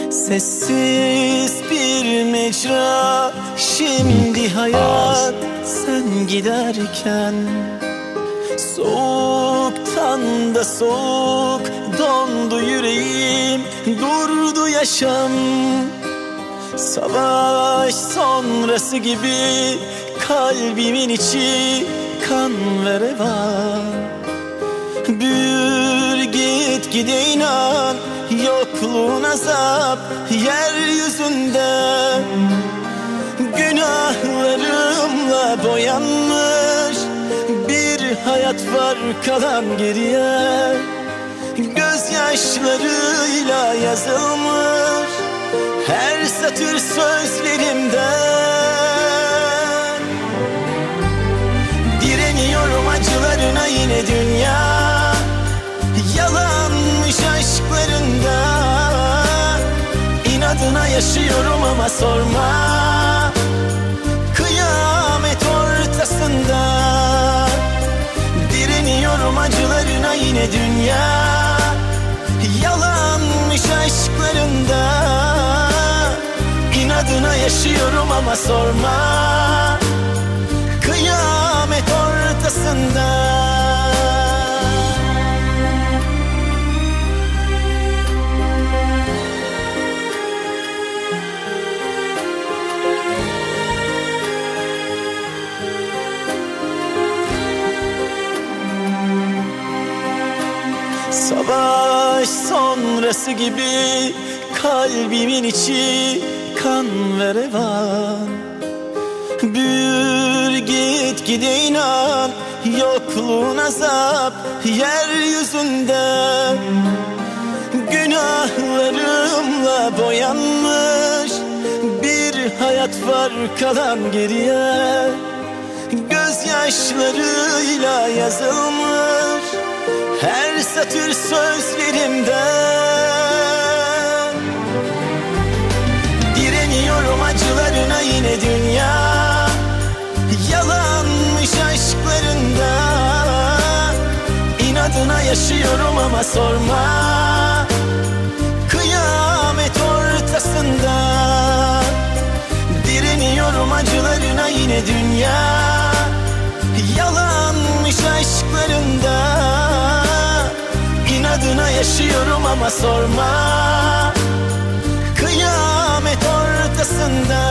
Sessiz bir mecra, şimdi hayat sen giderken. Soğuktan da soğuk dondu yüreğim, durdu yaşam. Savaş sonrası gibi kalbimin içi kan ve revan. Büyür gitgide inan, yokluğun azap yeryüzünde. Günahlarımla boyanmış bir hayat var kalan geriye. Gözyaşlarıyla yazılmış her satır sözlerimden. Direniyorum acılarına yine dünya, yalanmış aşklarında. İnadına yaşıyorum ama sorma, kıyamet ortasında. Direniyorum acılarına yine dünya, yalanmış aşklarında. İnadına yaşıyorum ama sorma, kıyamet ortasında. Savaş sonrası gibi kalbimin içi kan ve revan. Büyür gitgide inan, yokluğun azap yeryüzünde. Günahlarımla boyanmış bir hayat var kalan geriye. Gözyaşlarıyla yazılmış her satır sözlerimden. Direniyorum acılarına yine dünya, yalanmış aşklarında. İnadına yaşıyorum ama sorma, kıyamet ortasında. Direniyorum acılarına yine dünya, yalanmış aşklarında. İnadına yaşıyorum ama sorma, kıyamet ortasında.